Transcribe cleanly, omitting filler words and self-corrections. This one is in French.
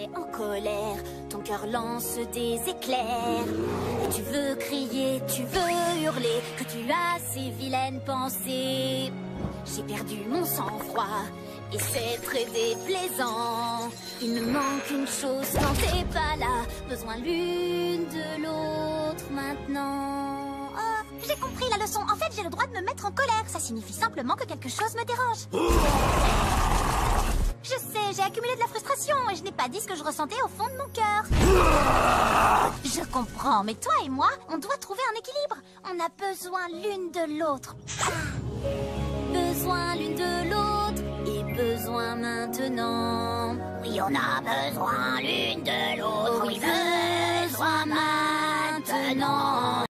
es en colère, ton cœur lance des éclairs. Et tu veux crier, tu veux hurler, que tu as ces vilaines pensées. J'ai perdu mon sang-froid, et c'est très déplaisant. Il me manque une chose quand t'es pas là, besoin l'une de l'autre maintenant. Oh, j'ai compris la leçon. En fait, j'ai le droit de me mettre en colère. Ça signifie simplement que quelque chose me dérange. Je sais, j'ai accumulé de la frustration et je n'ai pas dit ce que je ressentais au fond de mon cœur. Je comprends, mais toi et moi, on doit trouver un équilibre. On a besoin l'une de l'autre. Besoin l'une de l'autre et besoin maintenant. Oui, on a besoin l'une de l'autre. Oui, besoin maintenant.